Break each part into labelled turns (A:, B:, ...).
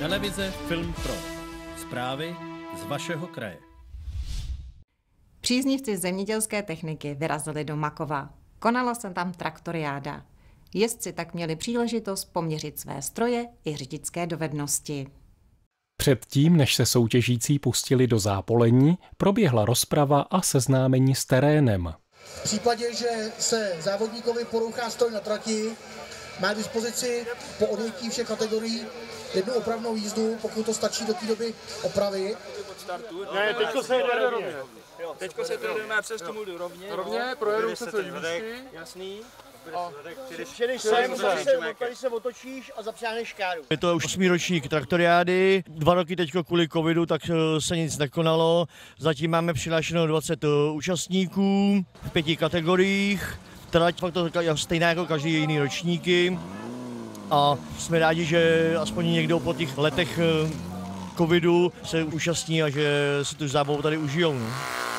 A: Televize Film Pro. Zprávy z vašeho kraje.
B: Příznivci zemědělské techniky vyrazili do Makova. Konala se tam traktoriáda. Jezdci tak měli příležitost poměřit své stroje i řidičské dovednosti.
C: Předtím, než se soutěžící pustili do zápolení, proběhla rozprava a seznámení s terénem.
D: V případě, že se závodníkovi porouchá stroj na trati, má k dispozici po odjetí všech kategorií jednu opravnou jízdu, pokud to stačí do té doby opravit.
E: Ne, teďko se jede rovně.
F: Teďko se to jdeme přes tomu rovně.
E: Rovně, projedou se cedíčky.
F: Jasný.
D: Když se otočíš a zapřáneš káru.
G: Je to už 8. ročník traktoriády, 2 roky teďko kvůli covidu, tak se nic nekonalo. Zatím máme přihlášeno 20 účastníků v 5 kategoriích. Trať fakt to stejná jako každý jiný ročníky. A jsme rádi, že aspoň někdo po těch letech covidu se účastní a že si tu zábavu tady užijou. No.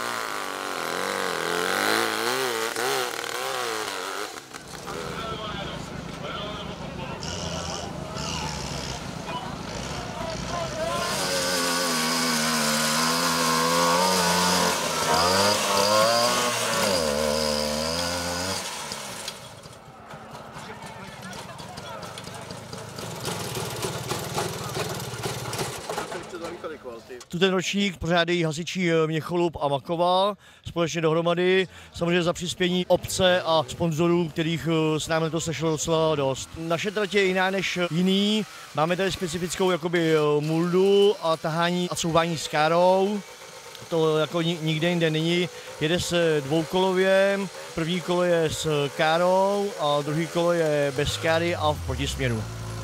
G: Ten ročník pořádají hasiči Měcholup a Makova společně dohromady, samozřejmě za přispění obce a sponzorů, kterých s námi to sešlo docela dost. Naše trať je jiná než jiný, máme tady specifickou jakoby muldu a tahání a couvání s károu. To jako nikde jinde není. Jede se dvoukolově, první kolo je s károu a druhý kolo je bez káry a v protisměru.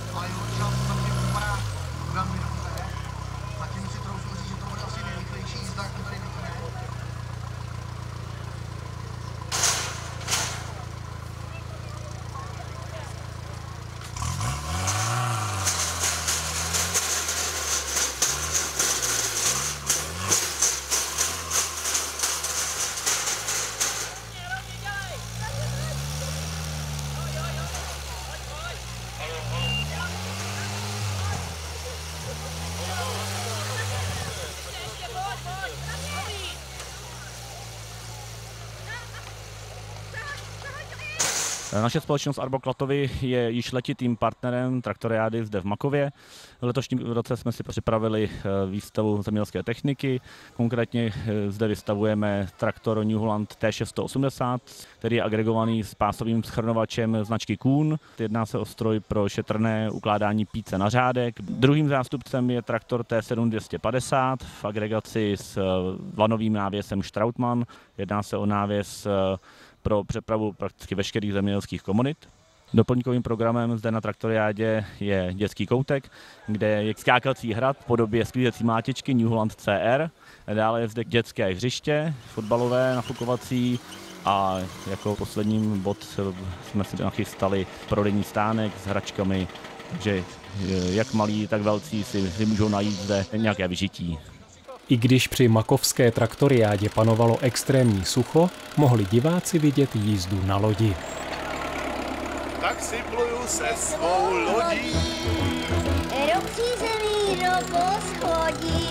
H: Naše společnost Arbo Klatovy je již letitým partnerem traktoriády zde v Makově. V letošním roce jsme si připravili výstavu zemědělské techniky. Konkrétně zde vystavujeme traktor New Holland T680, který je agregovaný s pásovým schrnovačem značky Kuhn. Jedná se o stroj pro šetrné ukládání píce na řádek. Druhým zástupcem je traktor T7250 v agregaci s lanovým návěsem Strautmann. Jedná se o návěs pro přepravu prakticky veškerých zemědělských komodit. Doplňkovým programem zde na traktoriádě je dětský koutek, kde je skákací hrad v podobě sklízecí mlátičky New Holland CR. Dále je zde dětské hřiště, fotbalové, nafukovací a jako poslední bod jsme si nachystali prodejní stánek s hračkami, že jak malí, tak velcí si můžou najít zde nějaké vyžití.
C: I když při makovské traktoriádě panovalo extrémní sucho, mohli diváci vidět jízdu na lodi.
E: Tak si pluju se svou lodí.
I: Do přízemí do poschodí.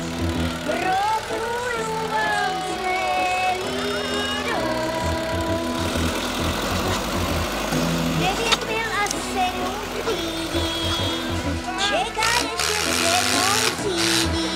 I: Propluju vám celý dům. 9 mil a 7 chvílí. Čeká ještě 7 chvílí.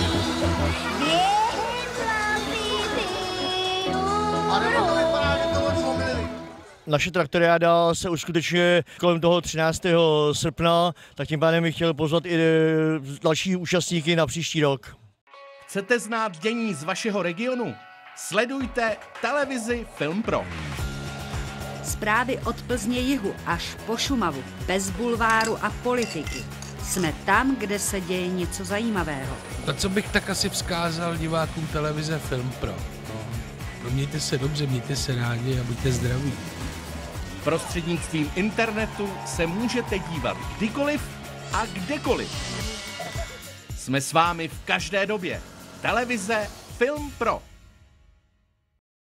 G: Naše traktoriáda se uskutečňuje kolem toho 13. srpna, tak tím pádem bych chtěl pozvat i další účastníky na příští rok.
J: Chcete znát dění z vašeho regionu? Sledujte televizi Film Pro.
K: Zprávy od Plzně jihu až po Šumavu, bez bulváru a politiky. Jsme tam, kde se děje něco zajímavého.
L: To, co bych tak asi vzkázal divákům televize Film Pro. No, mějte se dobře, mějte se rádi a buďte zdraví.
J: Prostřednictvím internetu se můžete dívat kdykoliv a kdekoliv. Jsme s vámi v každé době. Televize Film Pro.